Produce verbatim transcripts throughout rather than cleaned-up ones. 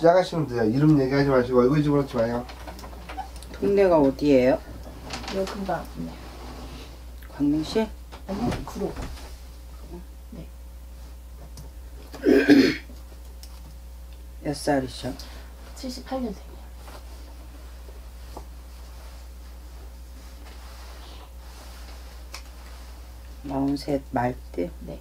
시작하시면 돼요. 이름 얘기하지 마시고 얼굴 집어넣지 마요. 동네가 어디예요? 여기 금방 네. 광명시? 아니요, 구로. 네. 몇 살이셔? 칠십팔 년생이에요. 마흔셋 말띠? 네.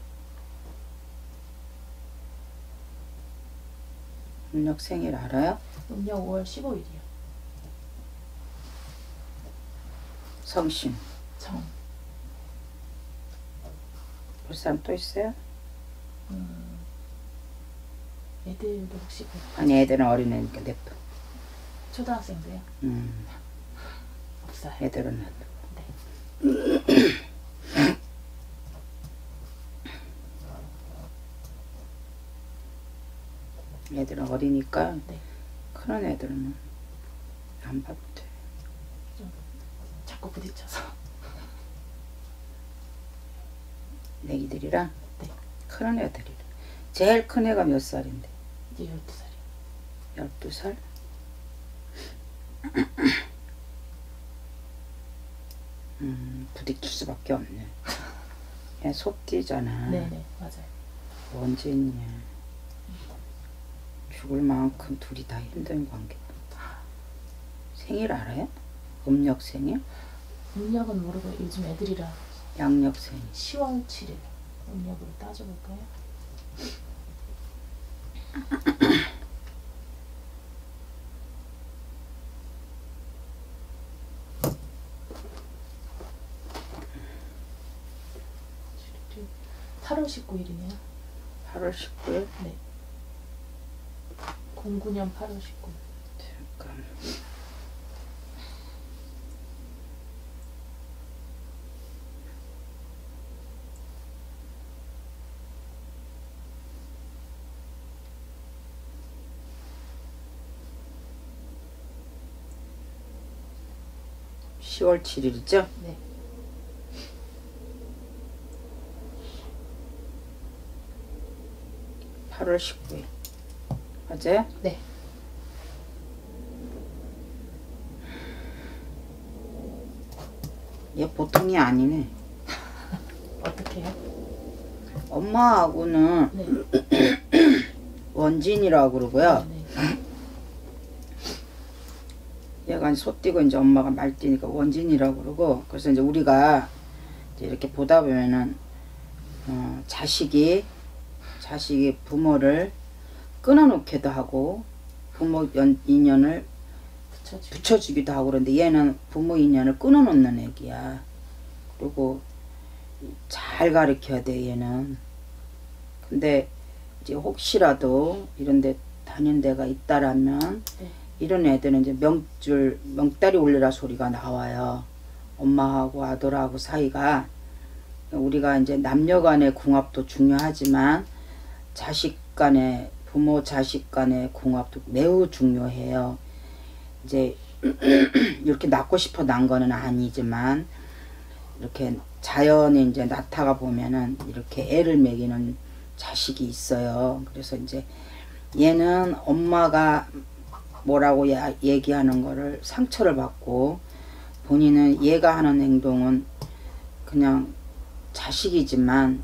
음력 생일 알아요? 음력 오월 십오일이요. 성심? 정. 볼 사람 또 있어요? 음, 애들도 혹시 그 아니 애들은 어린애니까 냅둬. 초등학생도요? 음, 없어요. 애들은 냅둬. 네. 애들은 어리니까 네. 큰 애들은 안 봐도 돼. 좀 자꾸 부딪혀서. 애기들이랑? 네. 큰 애들이랑. 제일 큰 애가 몇 살인데? 이제 열두 살이요. 열두 살? 음, 부딪힐 수밖에 없네. 얘 소띠잖아. 네네, 맞아요. 원진이야. 죽을 만큼 둘이 다 힘든 관계다. 생일 알아요? 음력 생일? 음력은 모르고 요즘 애들이라 양력 생일. 시월 칠일 음력으로 따져볼까요? 팔월 십구일이네요. 팔월 십구일? 네. 공구년 팔월 십구일. 잠깐. 시월 칠일이죠? 네. 팔월 십구일. 맞아요? 네. 얘 보통이 아니네. 어떻게 해요? 엄마하고는 네. 원진이라고 그러고요. 네. 얘가 소띠고 이제 엄마가 말띠니까 원진이라고 그러고, 그래서 이제 우리가 이제 이렇게 보다 보면은 어, 자식이 자식이 부모를 끊어놓기도 하고 부모 연, 인연을 붙여주기. 붙여주기도 하고 그런데 얘는 부모 인연을 끊어놓는 애기야. 그리고 잘 가르쳐야 돼 얘는. 근데 이제 혹시라도 이런 데 다닌 데가 있다라면 네. 이런 애들은 이제 명줄 명다리 올리라 소리가 나와요. 엄마하고 아들하고 사이가. 우리가 이제 남녀 간의 궁합도 중요하지만 자식 간의 부모 자식 간의 궁합도 매우 중요해요. 이제 이렇게 낳고 싶어 난 거는 아니지만 이렇게 자연에 이제 낳다가 보면은 이렇게 애를 먹이는 자식이 있어요. 그래서 이제 얘는 엄마가 뭐라고 야, 얘기하는 거를 상처를 받고 본인은 얘가 하는 행동은 그냥 자식이지만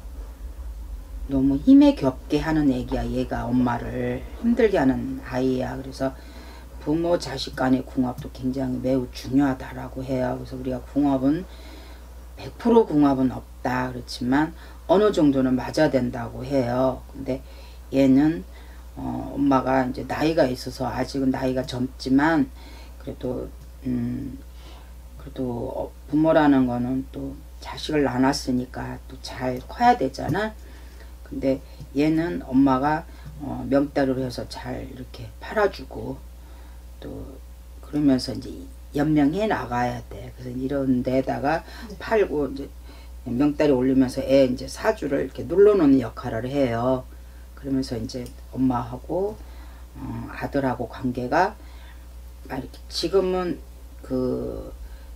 너무 힘에 겹게 하는 애기야. 얘가 엄마를 힘들게 하는 아이야. 그래서 부모 자식 간의 궁합도 굉장히 매우 중요하다라고 해요. 그래서 우리가 궁합은 백 퍼센트 궁합은 없다 그렇지만 어느 정도는 맞아야 된다고 해요. 근데 얘는 어, 엄마가 이제 나이가 있어서 아직은 나이가 젊지만 그래도 음 그래도 부모라는 거는 또 자식을 낳았으니까 또 잘 커야 되잖아. 근데 얘는 엄마가 어, 명다리로 해서 잘 이렇게 팔아주고 또 그러면서 이제 연명해 나가야 돼. 그래서 이런 데다가 네. 팔고 이제 명다리 올리면서 애 이제 사주를 이렇게 눌러놓는 역할을 해요. 그러면서 이제 엄마하고 어, 아들하고 관계가 막 이렇게 지금은 그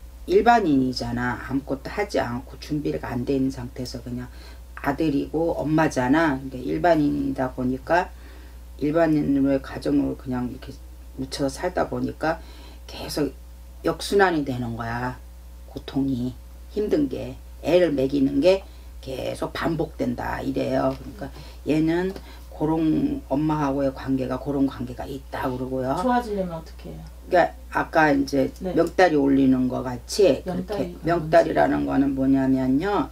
일반인이잖아. 아무것도 하지 않고 준비가 안 돼 있는 상태에서 그냥 아들이고 엄마잖아. 근데 일반인이다 보니까 일반인의 가정으로 그냥 이렇게 묻혀서 살다 보니까 계속 역순환이 되는 거야. 고통이 힘든 게 애를 먹이는 게 계속 반복된다 이래요. 그러니까 얘는 그런 엄마하고의 관계가 그런 관계가 있다 그러고요. 좋아지려면 어떻게 해요? 그러니까 아까 이제 네. 명다리 올리는 거 같이 명다리, 그렇게 명다리라는 거는 뭐냐면요.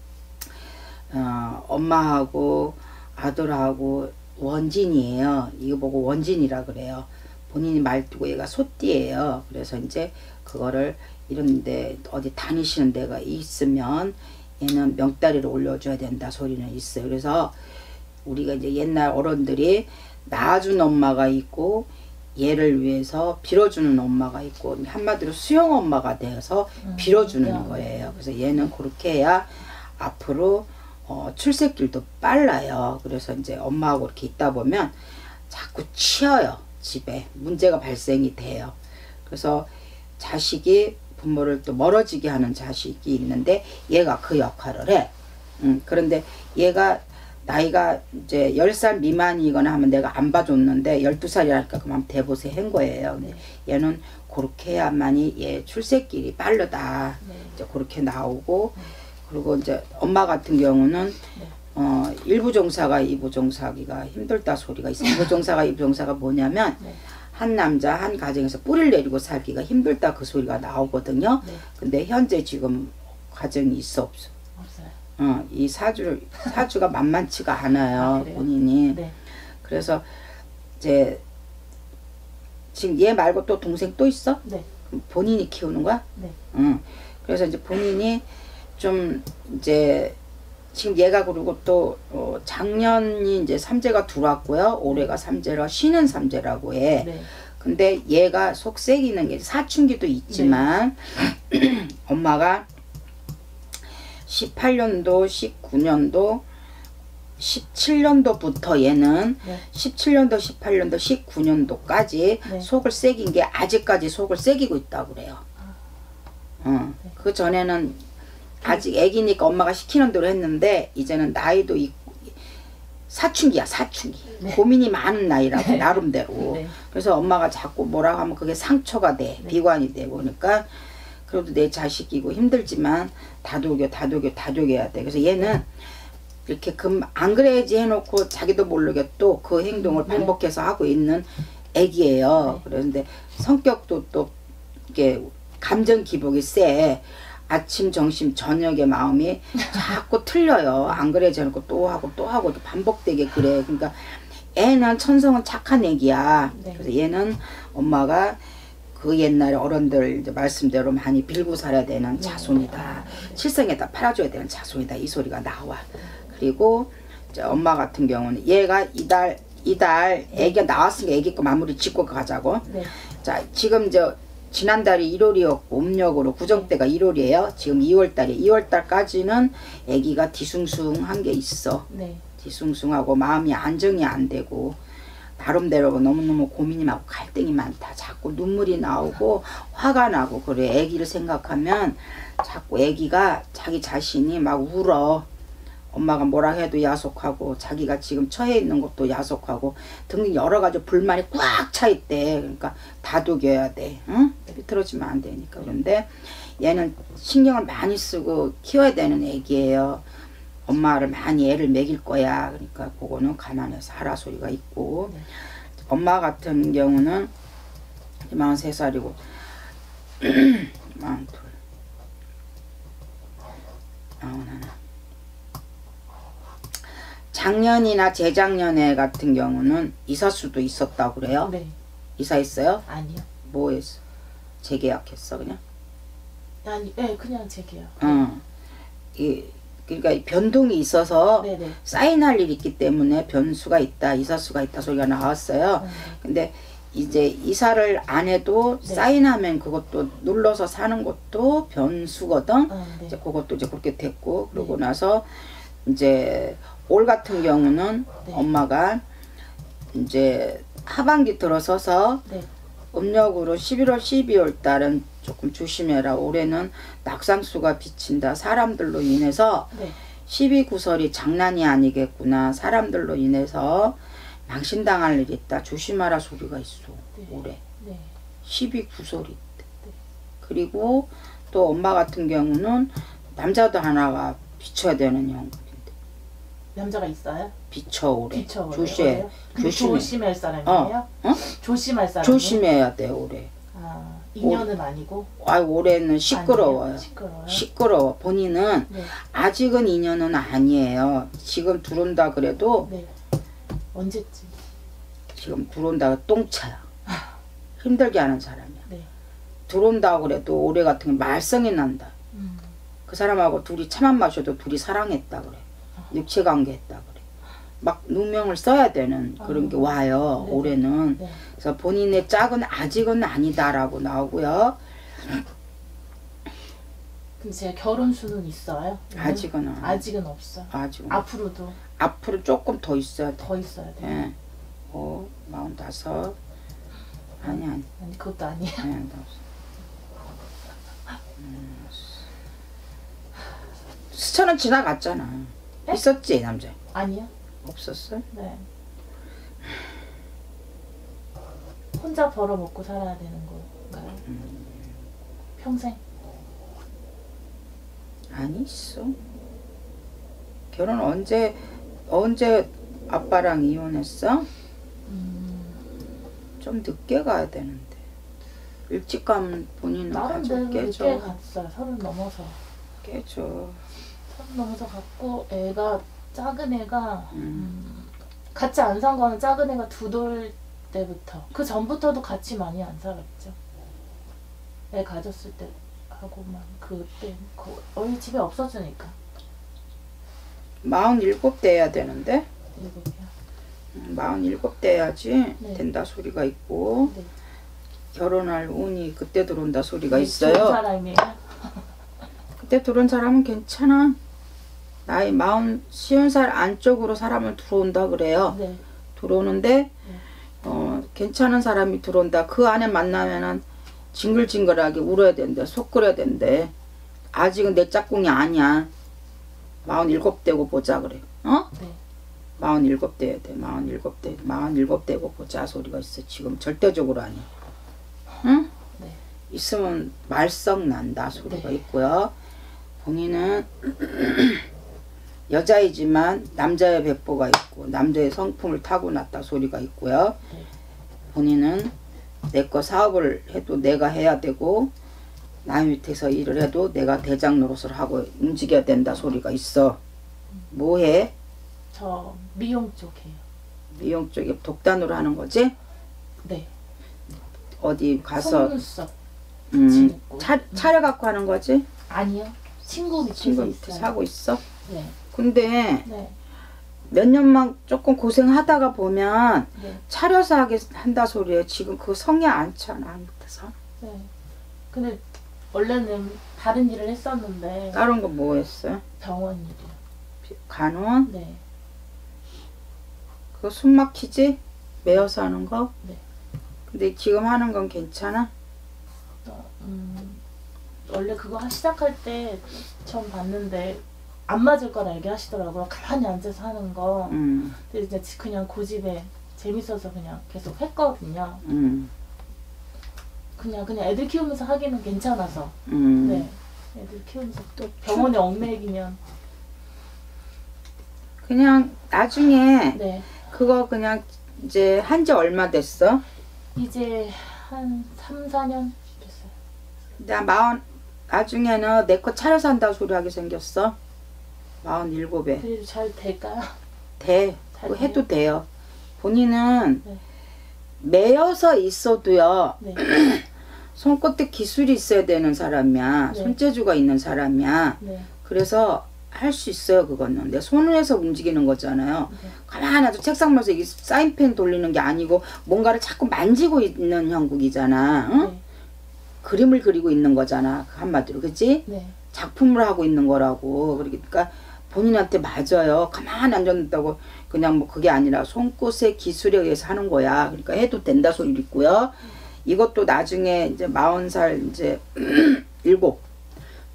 어, 엄마하고 아들하고 원진이에요. 이거 보고 원진이라 그래요. 본인이 말투고 얘가 소띠예요. 그래서 이제 그거를 이런데 어디 다니시는 데가 있으면 얘는 명다리를 올려줘야 된다 소리는 있어요. 그래서 우리가 이제 옛날 어른들이 낳아준 엄마가 있고 얘를 위해서 빌어주는 엄마가 있고 한마디로 수영 엄마가 되어서 빌어주는 음, 거예요. 그래서 얘는 그렇게 해야 앞으로 어, 출생길도 빨라요. 그래서 이제 엄마하고 이렇게 있다 보면 자꾸 치여요. 집에 문제가 발생이 돼요. 그래서 자식이 부모를 또 멀어지게 하는 자식이 있는데 얘가 그 역할을 해. 음, 그런데 얘가 나이가 이제 열 살 미만이거나 하면 내가 안 봐줬는데 열두 살이라니까 그만 대보세 한 거예요. 근데 얘는 그렇게 해야만이 얘 출생길이 빠르다. 네. 이제 그렇게 나오고 그리고 이제 엄마 같은 경우는 네. 어, 일부 종사가 이부 종사하기가 힘들다 소리가 있어요. 일부 종사가 이부 종사가 뭐냐면 네. 한 남자 한 가정에서 뿌리를 내리고 살기가 힘들다 그 소리가 나오거든요. 네. 근데 현재 지금 가정이 있어 없어. 없어요. 어, 이 사주를 사주가 만만치가 않아요. 아, 그래요? 본인이. 네. 그래서 이제 지금 얘 말고 또 동생 또 있어? 네. 그럼 본인이 키우는 거야? 네. 응. 그래서 이제 본인이 좀 이제 지금 얘가 그리고 또 어, 작년이 이제 삼재가 들어왔고요. 올해가 삼재라 쉬는 삼재라고 해. 네. 근데 얘가 속 새기는 게 사춘기도 있지만 네. 엄마가 십팔 년도, 십구 년도, 십칠 년도부터 얘는 네. 십칠 년도, 십팔 년도, 십구 년도까지 네. 속을 새긴 게 아직까지 속을 새기고 있다고 그래요. 어. 네. 그 전에는 아직 애기니까 엄마가 시키는 대로 했는데 이제는 나이도 있고 사춘기야 사춘기. 네. 고민이 많은 나이라고 네. 나름대로. 네. 그래서 엄마가 자꾸 뭐라고 하면 그게 상처가 돼. 네. 비관이 되고 그러니까 그래도 내 자식이고 힘들지만 다독여 다독여 다독여야 돼. 그래서 얘는 이렇게 금 안 그래야지 해놓고 자기도 모르게 또 그 행동을 네. 반복해서 하고 있는 애기예요. 네. 그런데 성격도 또 이게 감정 기복이 세. 아침, 점심, 저녁에 마음이 자꾸 틀려요. 안 그래야지 해놓고 또 하고 또 하고 이렇게 반복되게 그래. 그러니까 애는 천성은 착한 애기야. 네. 그래서 얘는 엄마가 그 옛날에 어른들 이제 말씀대로 많이 빌고 살아야 되는 자손이다. 네. 칠성에다 팔아줘야 되는 자손이다. 이 소리가 나와. 그리고 이제 엄마 같은 경우는 얘가 이달 이달 애기가 나왔으니까 애기 거 마무리 짓고 가자고. 네. 자 지금 이제 지난달이 일월이었고 음력으로 구정때가 일월이에요. 지금 이월달에 이월달까지는 애기가 뒤숭숭한 게 있어. 네. 뒤숭숭하고 마음이 안정이 안 되고 나름대로 너무너무 고민이 많고 갈등이 많다. 자꾸 눈물이 나오고 화가 나고 그래. 애기를 생각하면 자꾸 애기가 자기 자신이 막 울어. 엄마가 뭐라 해도 야속하고 자기가 지금 처해 있는 것도 야속하고 등 여러 가지 불만이 꽉 차 있대. 그러니까 다독여야 돼. 응? 비틀어지면 안 되니까. 그런데 얘는 신경을 많이 쓰고 키워야 되는 애기예요. 엄마를 많이 애를 먹일 거야. 그러니까 그거는 가만해서 하라 소리가 있고. 네. 엄마 같은 경우는 마흔세 살이고 마흔둘 마흔하나 작년이나 재작년에 같은 경우는 이사수도 있었다고 그래요. 네. 이사했어요? 아니요. 뭐 했어? 재계약했어 그냥? 아니, 네, 그냥 제게요. 어. 이, 그러니까 변동이 있어서 네네. 사인할 일이 있기 때문에 변수가 있다, 이사수가 있다 소리가 나왔어요. 네. 근데 이제 이사를 안 해도 네. 사인하면 그것도 눌러서 사는 것도 변수거든. 아, 네. 이제 그것도 이제 그렇게 됐고 그러고 네. 나서 이제 올 같은 경우는 네. 엄마가 이제 하반기 들어서서 네. 음력으로 십일월, 십이월 달은 조금 조심해라. 올해는 낙상수가 비친다. 사람들로 인해서 네. 십이구설이 장난이 아니겠구나. 사람들로 인해서 망신당할 일이 있다. 조심하라 소리가 있어. 네. 올해. 네. 십이 구설이 있대. 네. 그리고 또 엄마 같은 경우는 남자도 하나가 비춰야 되는 형국인데. 남자가 있어요? 비춰 올해. 비춰 조심해. 조심해. 조심할 사람이에요? 어? 어? 조심할 사람이에요? 조심해야 돼 올해. 아, 인연은 아니고? 아 올해는 시끄러워요. 아니에요? 시끄러워요? 시끄러워. 본인은 네. 아직은 인연은 아니에요. 지금 들어온다 그래도 네. 언제쯤? 지금 들어온다가 똥차야. 힘들게 하는 사람이야. 네. 들어온다 그래도 올해 같은 게 말썽이 난다. 음. 그 사람하고 둘이 차 안 마셔도 둘이 사랑했다 그래. 육체관계 했다 그래. 막 누명을 써야 되는 그런 아. 게 와요. 네네. 올해는. 네. 그래서 본인의 짝은 아직은 아니다라고 나오고요. 그럼 제 결혼 수는 있어요? 아직은 안. 아직은 없어. 아직은. 앞으로도 앞으로 조금 더 있어야 돼. 더 있어야 돼. 예. 오, 마흔다섯. 아니 아니. 아니 그것도 아니에요. 아니 아니. 음. 수천은 지나갔잖아. 네? 있었지 남자. 아니요. 없었어? 네. 혼자 벌어 먹고 살아야 되는 건가요? 음. 평생? 아니 있어. 결혼 언제 언제 아빠랑 이혼했어? 음, 좀 늦게 가야 되는데. 일찍 가면 본인은 나름대로 가족 늦게 깨져. 갔어요. 서른 넘어서. 깨져. 서른 넘어서 갔고 애가 작은 애가 음. 음, 같이 안 산 거는 작은 애가 두 돌 때부터. 그 전부터도 같이 많이 안 살았죠. 애 가졌을 때 하고만 그때 그 어릴 집에 없어지니까. 마흔일곱 돼야 되는데. 일곱이야. 음, 마흔일곱 돼야지 네. 된다 소리가 있고. 네. 결혼할 운이 그때 들어온다 소리가 좋은 있어요. 사람이에요. 그때 들어온 사람은 괜찮아. 나이 마흔 쉬운 살 안쪽으로 사람은 들어온다 그래요. 네. 들어오는데 어, 괜찮은 사람이 들어온다. 그 안에 만나면은 징글징글하게 울어야 된대. 속 끓여야 된대. 아직은 내 짝꿍이 아니야. 마흔일곱 되고 보자 그래. 어? 네. 마흔일곱 돼야 돼. 마흔일곱 돼. 마흔일곱 되고 보자 소리가 있어. 지금 절대적으로 아니야. 응? 네. 있으면 말썽 난다 소리가 네. 있고요. 본인은 여자이지만 남자의 배포가 있고 남자의 성품을 타고났다 소리가 있고요. 네. 본인은 내 거 사업을 해도 내가 해야 되고 남 밑에서 일을 해도 내가 대장 노릇을 하고 움직여야 된다 소리가 있어. 뭐해? 저 미용 쪽이에요. 미용 쪽에 독단으로 하는 거지? 네. 어디 가서 속눈썹 음, 짓고. 차, 차려갖고 하는 거지? 아니요. 친구 밑에서 친구 있어요. 밑에 사고 있어? 네. 근데 네. 몇 년만 조금 고생하다가 보면 네. 차려서 하게 한다 소리에 지금 그 성에 않잖아 밑에서. 네. 근데 원래는 다른 일을 했었는데 다른 거 뭐 했어? 병원 일이요. 간호원? 네. 그거 숨 막히지? 매여서 하는 거? 네. 근데 지금 하는 건 괜찮아? 어, 음, 원래 그거 하- 시작할 때 처음 봤는데 안 맞을 거라 얘기하시더라고요. 가만히 앉아서 하는 거. 음, 근데 이제 지- 그냥 고집에 재밌어서 그냥 계속 했거든요. 음, 그냥 그냥 애들 키우면서 하기는 괜찮아서. 음. 네. 애들 키우면서 또 병원에 얽매이면. 그냥 나중에 네. 그거 그냥 이제 한 지 얼마 됐어? 이제 한 삼, 사 년 됐어요. 나 마흔 나중에는 내 거 차려서 한다고 소리 하게 생겼어. 마흔 일곱에. 그래도 잘 될까요? 돼. 잘 그거 돼요? 해도 돼요. 본인은 네. 매여서 있어도요. 네. 손끝에 기술이 있어야 되는 사람이야. 네. 손재주가 있는 사람이야. 네. 그래서 할 수 있어요. 그거는. 내 손을 해서 움직이는 거잖아요. 네. 가만히 놔도 책상 면서 이 사인펜 돌리는 게 아니고 뭔가를 자꾸 만지고 있는 형국이잖아. 응? 네. 그림을 그리고 있는 거잖아. 한마디로. 그치? 네. 작품을 하고 있는 거라고. 그러니까 본인한테 맞아요. 가만히 앉았다고 그냥 뭐 그게 아니라 손끝의 기술에 의해서 하는 거야. 그러니까 해도 된다 소리 있고요. 이것도 나중에 이제 마흔 살 이제 일곱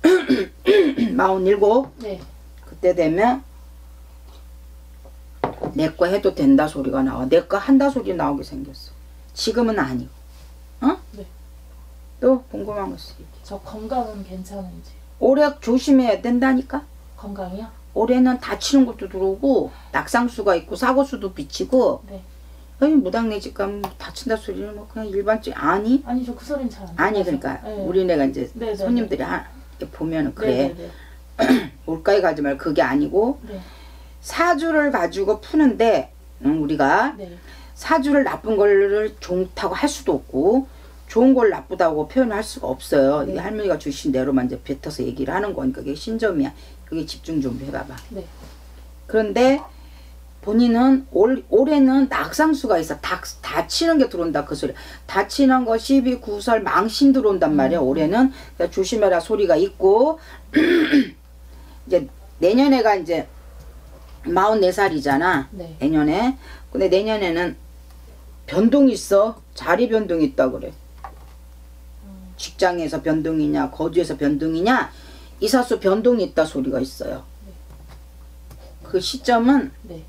마흔 일곱 네. 그때 되면 내 거 해도 된다 소리가 나와. 내 거 한다 소리 나오게 생겼어. 지금은 아니고. 어? 네. 또 궁금한 거 있어. 저 건강은 괜찮은지. 올해 조심해야 된다니까. 건강이요? 올해는 다치는 것도 들어오고 낙상수가 있고 사고수도 비치고. 네. 아니 무당네 집 가면 다친다 소리는 뭐 그냥 일반적 아니? 아니 저 그 소린 잘 안 아니 들어서. 그러니까 네. 우리네가 이제 네네네. 손님들이 하, 이렇게 보면은 그래. 네네네. 올가에 가지 말고 그게 아니고 네. 사주를 가지고 푸는데 응, 우리가 네. 사주를 나쁜 걸 좋다고 할 수도 없고 좋은 걸 나쁘다고 표현할 수가 없어요. 네. 이게 할머니가 주신 대로만 이제 뱉어서 얘기를 하는 거니까 그게 신점이야. 그게 집중 좀 해봐봐. 네. 그런데 본인은 올, 올해는 낙상수가 있어. 다, 다치는 게 들어온다 그 소리. 다치는 거 시비 구설 망신 들어온단 말이야. 음. 올해는 그러니까 조심해라 소리가 있고 이제 내년에가 이제 마흔네 살이잖아. 네. 내년에. 근데 내년에는 변동이 있어. 자리 변동이 있다 그래. 음. 직장에서 변동이냐 거주에서 변동이냐 이사수 변동이 있다 소리가 있어요. 네. 그 시점은 네.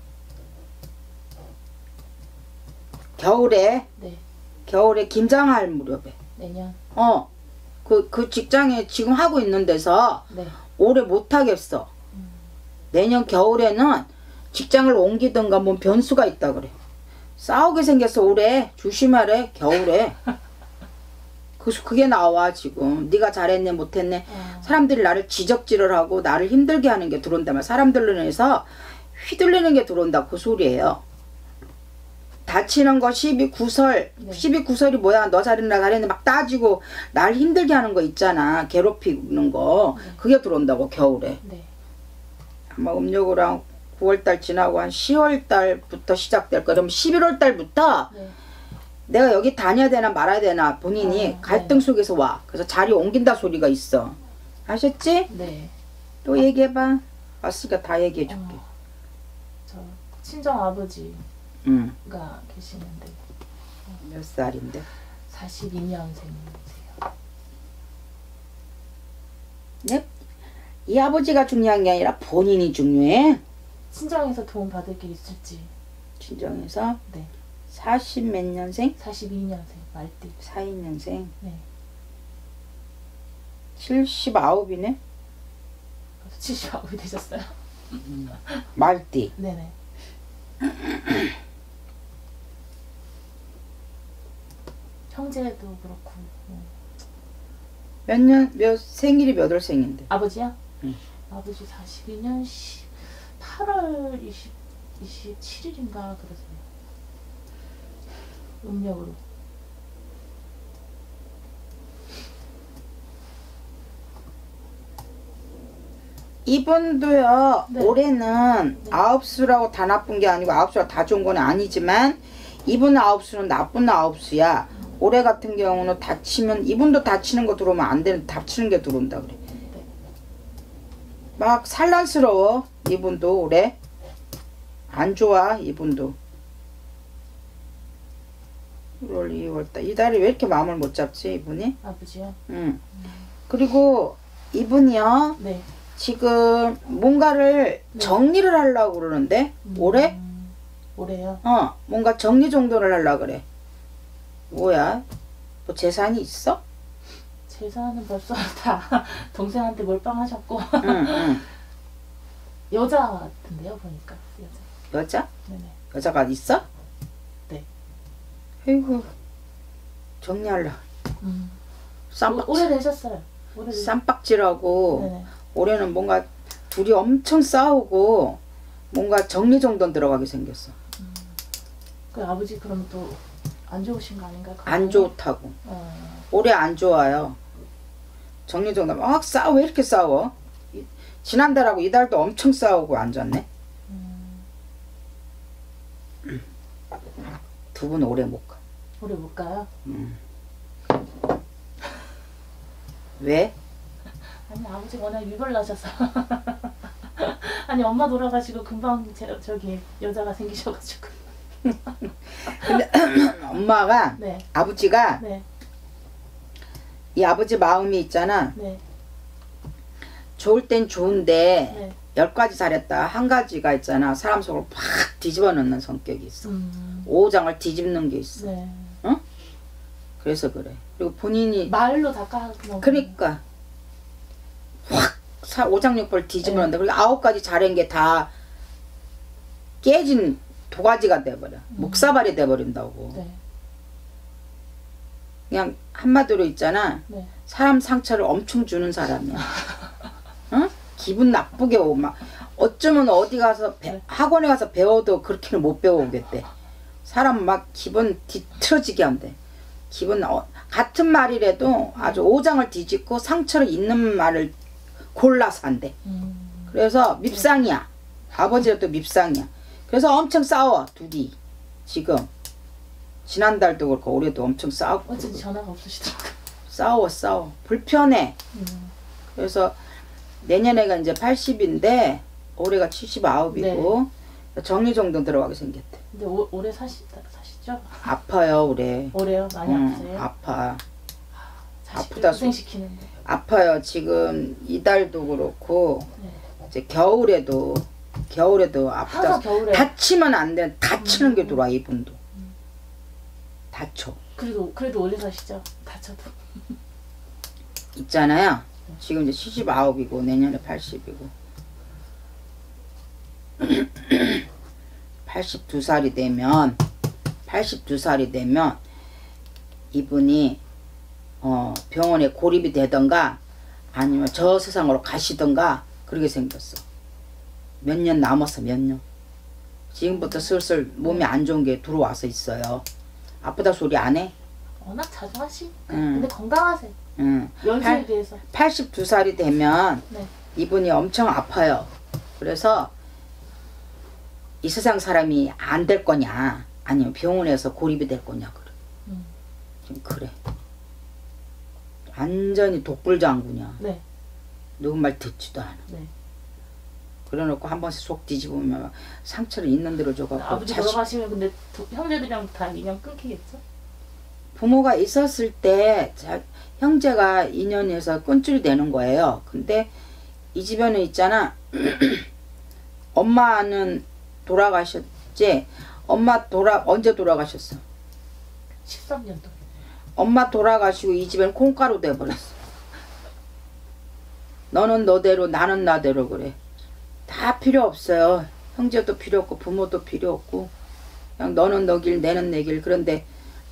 겨울에 네. 겨울에 김장할 무렵에 내년. 어 그 그 직장에 지금 하고 있는 데서 네. 올해 못 하겠어. 음. 내년 겨울에는 직장을 옮기든가 뭔 변수가 있다 그래. 싸우게 생겼어 올해. 조심하래 겨울에. 그 그게 나와 지금. 네가 잘했네 못했네. 아. 사람들이 나를 지적질을 하고 나를 힘들게 하는 게 들어온다면 사람들로 인해서 휘둘리는 게 들어온다 그 소리예요. 다치는 거 시비 구설. 네. 시비 구설이 뭐야. 너 잘했나 잘했네 막 따지고 날 힘들게 하는 거 있잖아. 괴롭히는 거. 네. 그게 들어온다고 겨울에. 네. 아마 음력으로 구월달 지나고 한 시월달부터 시작될 거야. 그럼 십일월 달부터 네. 내가 여기 다녀야 되나 말아야 되나 본인이 어, 갈등 네. 속에서 와. 그래서 자리 옮긴다 소리가 있어. 아셨지? 네. 또 얘기해봐. 왔으니까 다 얘기해줄게. 어, 저 친정 아버지가 응. 계시는데 몇 살인데? 사십이 년생이세요. 네? 이 아버지가 중요한 게 아니라 본인이 중요해. 친정에서 도움 받을 게 있을지. 친정에서 네. 사십 몇 년생? 사십이 년생 말띠. 사십 년생. 네. 칠십구이네? 그래서 칠십구이 되셨어요. 말띠. 네네. 형제도 그렇고. 뭐. 몇 년, 몇, 생일이 몇 월생인데? 아버지요? 응. 아버지 사십이 년 팔월 이십칠 일인가 그러세요. 음력으로. 이분도요, 네. 올해는 네. 아홉 수라고 다 나쁜 게 아니고 아홉 수가 다 좋은 건 아니지만 이분 아홉 수는 나쁜 아홉 수야. 올해 같은 경우는 다치면 이분도 다치는 거 들어오면 안 되는 다치는 게 들어온다 그래. 네. 막 산란스러워 이분도 올해 안 좋아 이분도. 일월 이월달 이달이 왜 이렇게 마음을 못 잡지 이분이? 아버지요? 응. 그리고 이분이요 네. 지금 뭔가를 네. 정리를 하려고 그러는데 음, 올해? 올해요? 어 뭔가 정리정돈을 하려고 그래. 뭐야? 뭐 재산이 있어? 재산은 벌써 다 동생한테 몰빵하셨고 응, 응. 여자 같은데요 보니까 여자. 여자? 네네. 여자가 있어? 네. 아이고 정리하려. 음. 쌈박, 오- 오래되셨어요. 오래되셨... 쌈박질하고 네네. 올해는 뭔가 둘이 엄청 싸우고 뭔가 정리정돈 들어가게 생겼어. 그 아버지 그럼 또 안 좋으신 거 아닌가요? 안 좋다고. 어. 올해 안 좋아요. 정리정돈 막 싸워. 왜 이렇게 싸워? 이- 지난달하고 이달도 엄청 싸우고 앉았네. 음. 두 분 오래 못 가. 오래 못 가요? 음. 왜? 아니 아버지 워낙 유별나셔서 아니 엄마 돌아가시고 금방 제, 저기 여자가 생기셔가지고 근데 엄마가 네. 아버지가 네. 이 아버지 마음이 있잖아. 네. 좋을 땐 좋은데 네. 열 가지 잘했다 한 가지가 있잖아. 사람 속을 팍 뒤집어 놓는 성격이 있어. 음. 오장을 뒤집는 게 있어. 네. 응? 그래서 그래. 그리고 본인이 말로 다 까놓고. 그러니까 확 사- 오장육부를 뒤집어 놓는다. 그리고 아홉 가지 잘한 게 다 깨진 도가지가 돼버려. 목사발이 돼버린다고. 네. 그냥 한마디로 있잖아. 네. 사람 상처를 엄청 주는 사람이야. 응? 기분 나쁘게 오고 막 어쩌면 어디 가서 배- 네. 학원에 가서 배워도 그렇게는 못 배워오겠대. 사람 막 기분 뒤틀어지게 한대. 기분 어, 같은 말이라도 아주 오장을 뒤집고 상처를 있는 말을 골라서 한대. 음. 그래서 밉상이야. 아버지도 밉상이야. 그래서 엄청 싸워 둘이 지금. 지난달도 그렇고 올해도 엄청 싸우고 어쩐지 전화가 없으시더라고요. 싸워 싸워 불편해. 음. 그래서 내년에가 이제 팔십인데 올해가 칠십구이고 정리정돈 들어가게 생겼대. 근데 오, 올해 사시, 사시죠? 아파요 올해. 올해요? 많이 응, 아프세요? 아파. 자식 아프다, 고생시키는데. 아파요. 지금 이달도 그렇고 네. 이제 겨울에도 겨울에도 아프다. 항상 겨울에. 다치면 안 돼. 다치는 음. 게 들어와 이분도. 음. 다쳐. 그래도 그래도 오래 사시죠? 다쳐도. 있잖아요. 지금 이제 칠십구이고 내년에 팔십이고 팔십두 살이 되면 팔십두 살이 되면 이분이 어 병원에 고립이 되던가 아니면 저 세상으로 가시던가 그렇게 생겼어. 몇 년 남았어 몇 년. 지금부터 슬슬 몸이 안 좋은 게 들어와서 있어요. 아프다 소리 안 해? 워낙 자주 하시니까. 응. 근데 건강하세요. 응. 연세에 팔- 비해서. 팔십두 살이 되면 네. 이분이 엄청 아파요. 그래서 이 세상 사람이 안 될 거냐 아니면 병원에서 고립이 될 거냐 그래. 음. 지금 그래. 완전히 독불장군이야. 네. 누구 말 듣지도 않아. 네. 그래놓고 한 번씩 속 뒤집으면 막 상처를 있는 대로 줘갖고 아버지 자식- 돌아가시면 근데 두, 형제들이랑 다 인연 끊기겠죠? 부모가 있었을 때 자, 형제가 인연에서 끈줄이 되는 거예요. 근데 이 집에는 있잖아. 엄마는 돌아가셨지. 엄마 돌아 언제 돌아가셨어? 십삼 년도. 엄마 돌아가시고 이 집엔 콩가루 돼버렸어. 너는 너대로 나는 나대로 그래. 다 필요 없어요. 형제도 필요 없고 부모도 필요 없고 그냥 너는 너 길 내는 내 길. 그런데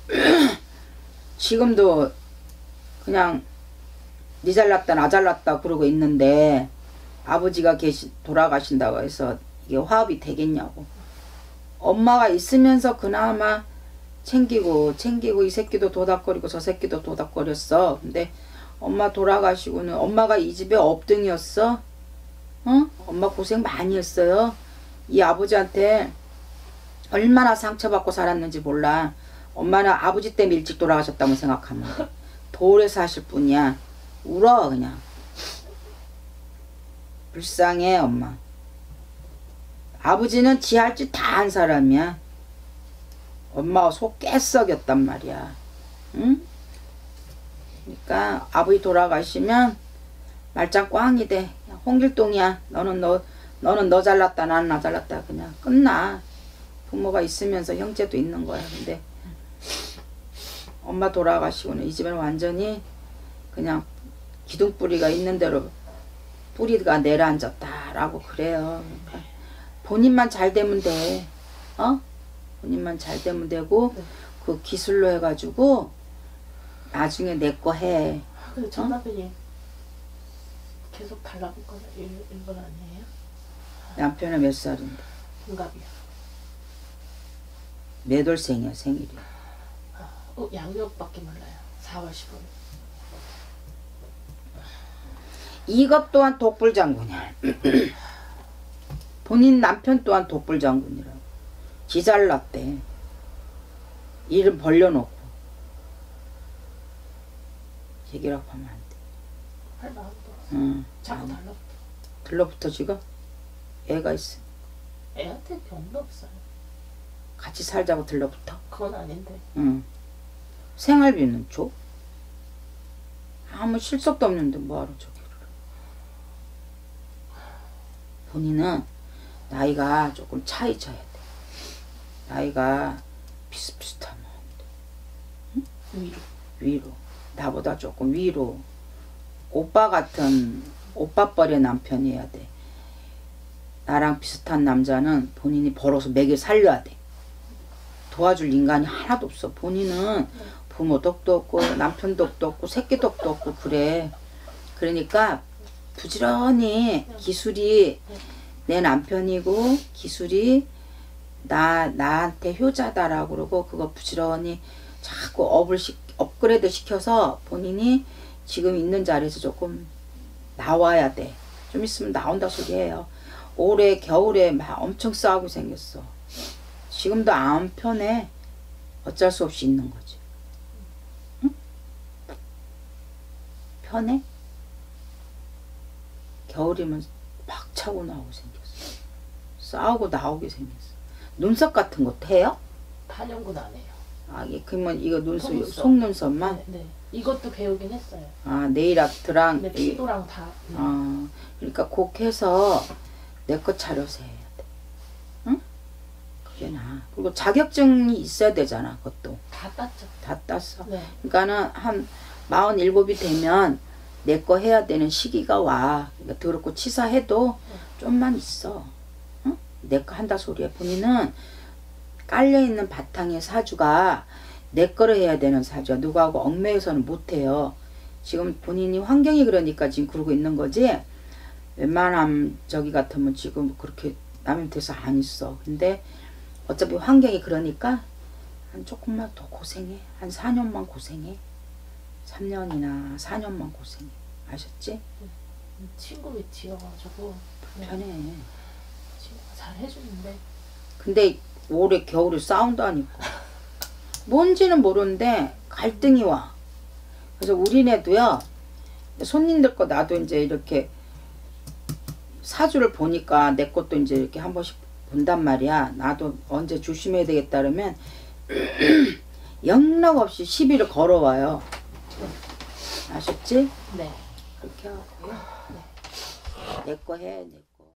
지금도 그냥 니 잘났다 나 잘났다 그러고 있는데 아버지가 계시 돌아가신다고 해서 이게 화합이 되겠냐고. 엄마가 있으면서 그나마 챙기고 챙기고 이 새끼도 도닥거리고 저 새끼도 도닥거렸어. 근데 엄마 돌아가시고는 엄마가 이 집에 업등이었어. 어? 엄마 고생 많이 했어요. 이 아버지한테 얼마나 상처받고 살았는지 몰라. 엄마는 아버지 때문에 일찍 돌아가셨다고 생각하면 돼. 돌에 사실 뿐이야. 울어 그냥. 불쌍해 엄마. 아버지는 지 할 짓 다 한 사람이야. 엄마가 속 깨썩였단 말이야. 응? 그러니까 아버지 돌아가시면 말짱 꽝이 돼. 홍길동이야. 너는 너 너는 너 잘났다 나는 나 잘났다 그냥 끝나. 부모가 있으면서 형제도 있는 거야. 근데 엄마 돌아가시고는 이 집에는 완전히 그냥 기둥뿌리가 있는 대로 뿌리가 내려앉았다라고 그래요. 그러니까 본인만 잘 되면 돼. 어? 본인만 잘 되면 되고 네. 그 기술로 해가지고 나중에 내 거 해. 근데 전 남편이 계속 달라고 거는 일, 일본 아니에요? 남편은 몇 살인데? 동갑이요. 몇 월생이야 생일이? 어, 양력밖에 몰라요. 사월 십오일. 이것 또한 독불장군이야. 본인 남편 또한 독불장군이라고. 지 잘났대. 이름 벌려놓고. 얘기라고 하면 안 돼. 할 마음도 응. 자꾸 달라붙어. 들러붙어 지금? 애가 있어. 애한테 병도 없어요. 같이 살자고 들러붙어? 그건 아닌데. 응. 생활비는 줘? 아무 실속도 없는데 뭐하러 저기를. 본인은 나이가 조금 차이 쳐야 돼. 나이가 비슷비슷하면 위로. 위로. 나보다 조금 위로. 오빠 같은 오빠뻘의 남편이어야 돼. 나랑 비슷한 남자는 본인이 벌어서 먹여 살려야 돼. 도와줄 인간이 하나도 없어. 본인은 부모 덕도 없고 남편 덕도 없고 새끼 덕도 없고 그래. 그러니까 부지런히 기술이 내 남편이고 기술이 나, 나한테 효자다라고 그러고 그거 부지런히 자꾸 업을 시, 업그레이드 시켜서 본인이 지금 있는 자리에서 조금 나와야 돼. 좀 있으면 나온다 소리예요. 올해 겨울에 막 엄청 싸우고 생겼어. 지금도 안 편해. 어쩔 수 없이 있는 거지. 응? 편해? 겨울이면 막 차고 나오고 생겼어. 싸우고 나오게 생겼어. 눈썹 같은 것도 해요? 한영군 안 해요. 아, 예, 그러면 이거 눈썹, 속눈썹. 속눈썹만? 네, 네. 이것도 배우긴 했어요. 아, 네일 아트랑. 근데 피부랑 다. 네. 아, 그러니까 꼭 해서 내 거 차려서 해야 돼. 응? 그게 나아. 그리고 자격증이 있어야 되잖아, 그것도. 다 땄죠. 다 땄어. 네. 그러니까는 한 마흔일곱이 되면 내 거 해야 되는 시기가 와. 그러니까 더럽고 치사해도 좀만 있어. 응? 내 거 한다 소리야. 본인은 깔려있는 바탕의 사주가 내 거를 해야 되는 사주야. 누구하고 얽매여서는 못해요. 지금 본인이 환경이 그러니까 지금 그러고 있는 거지. 웬만하면 저기 같으면 지금 그렇게 남의 밑에서 안 있어. 근데 어차피 환경이 그러니까 한 조금만 더 고생해. 한 사 년만 고생해. 삼 년이나 사 년만 고생해. 아셨지? 친구 밑이어가지고. 편해. 친구가 잘 해주는데. 근데 올해 겨울에 싸운다니까. 뭔지는 모르는데 갈등이 와. 그래서 우리네도요. 손님들 거 나도 이제 이렇게 사주를 보니까 내 것도 이제 이렇게 한 번씩 본단 말이야. 나도 언제 조심해야 되겠다 그러면 영락 없이 시비를 걸어와요. 아셨지? 네. 그렇게 하고요. 내 거 해. 내